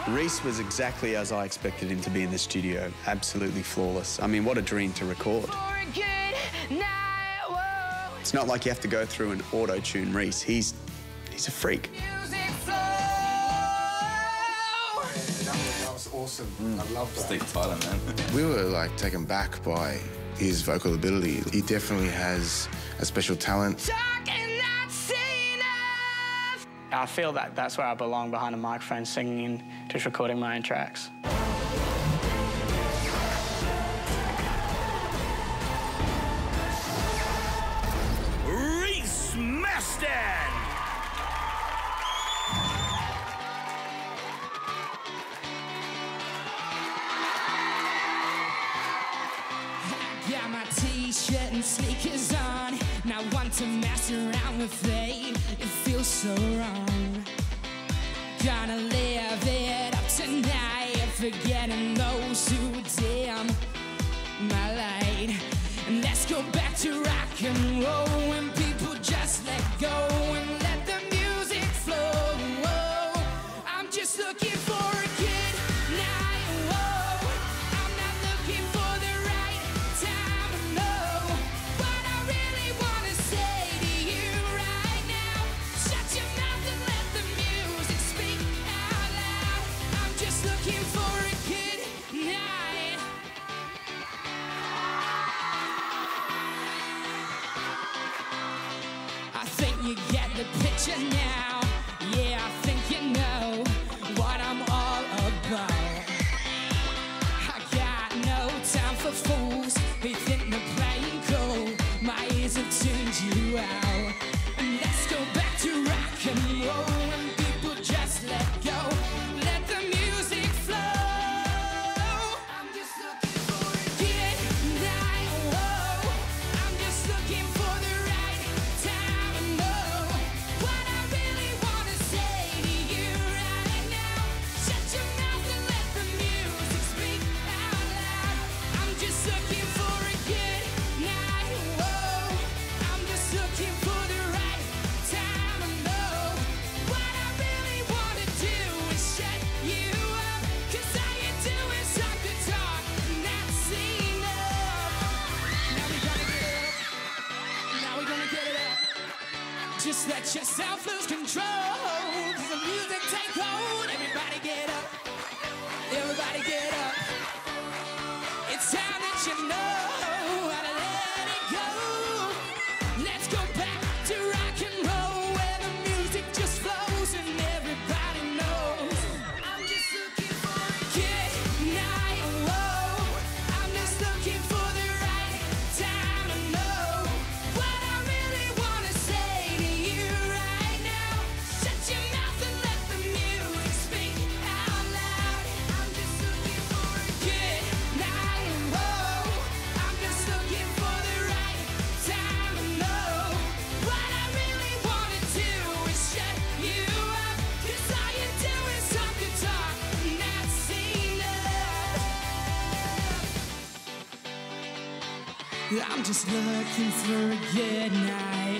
Reece was exactly as I expected him to be in the studio. Absolutely flawless. I mean, what a dream to record. It's not like you have to go through and auto-tune Reece. He's a freak. That was awesome. I love that. Steve Tyler, man. We were like taken back by his vocal ability. He definitely has a special talent. I feel that that's where I belong, behind a microphone, singing and just recording my own tracks. Reece Mastin! Got my t-shirt and sneakers on. Now want to mess around with fate. It feels so wrong. Gonna live it up tonight, forgetting those who dim my light. And let's go back to rock and roll, when people just let go and let the music flow. I'm just looking for a good night. Whoa. I'm not looking for the right time to know what I really want to say to you right now. Shut your mouth and let the music speak out loud. I'm just looking for a good night. I think you get the picture now. Yeah, I think you know what I'm all about. I got no time for fools who think they're playing cool. My ears have tuned you out. And let's go back to rock and roll, and people just let go. Let the music flow. I'm just looking for a good night. Whoa. I'm just looking for the right time to know what I really want to say to you right now. Shut your mouth and let the music speak out loud. I'm just looking for a good night. Whoa. I'm just looking for the right time to know what I really want to do is shut you up. 'Cause all you do is talk the talk, and that's enough. Now we gotta get it up. Now we're gonna get it up. Just let yourself lose control. 'Cause the music take hold. Everybody get up. Everybody get up. It's time that you know how to let it go. Let's go back to rock and roll, where the music just flows and everybody knows. I'm just looking for a good night. Whoa. I'm just looking for the right time to know what I really want to say to you right now. Shut your mouth and let the music speak out loud. I'm just looking for a good night. Whoa. I'm just looking for the right time to know what I really want to do is shut you up. 'Cause all you do is talk the talk, and that's enough. I'm just looking for a good night.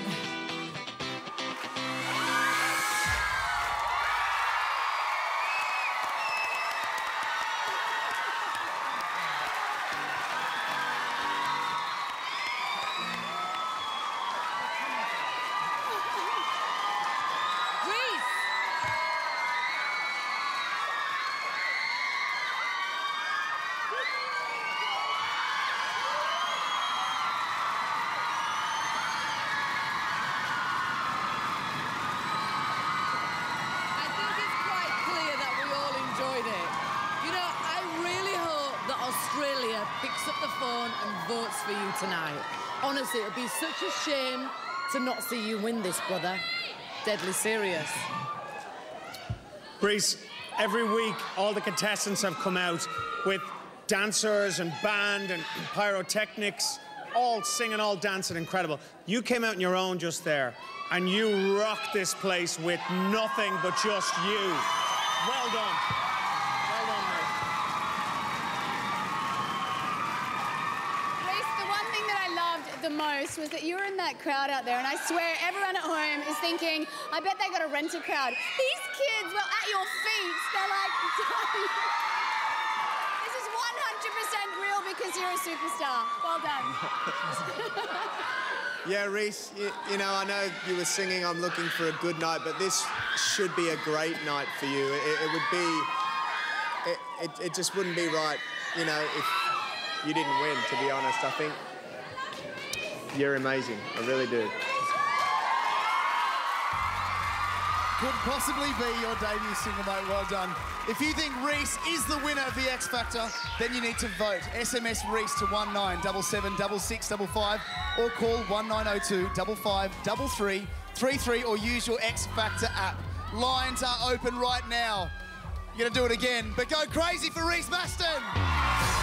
Reece! I think it's quite clear that we all enjoyed it. You know, I really hope that Australia picks up the phone and votes for you tonight. Honestly, it'll be such a shame to not see you win this, brother. Deadly serious. Reece, every week all the contestants have come out with dancers and band and pyrotechnics, all singing, all dancing, incredible. You came out on your own just there, and you rocked this place with nothing but just you. Well done. Well done, mate. Reece, the one thing that I loved the most was that you were in that crowd out there, and I swear everyone at home is thinking, I bet they got a renter crowd. These kids were at your feet. They're like, this is 100% real because you're a superstar. Well done. Yeah, Reece, you know, I know you were singing I'm Looking for a Good Night, but this should be a great night for you. It would be... It just wouldn't be right, you know, if you didn't win, to be honest. I think you're amazing. I really do. Could possibly be your debut single, mate. Well done. If you think Reece is the winner of the X Factor, then you need to vote. SMS Reece to 19776655 or call 1902 5533 33 or use your X Factor app. Lines are open right now. You're going to do it again, but go crazy for Reece Mastin.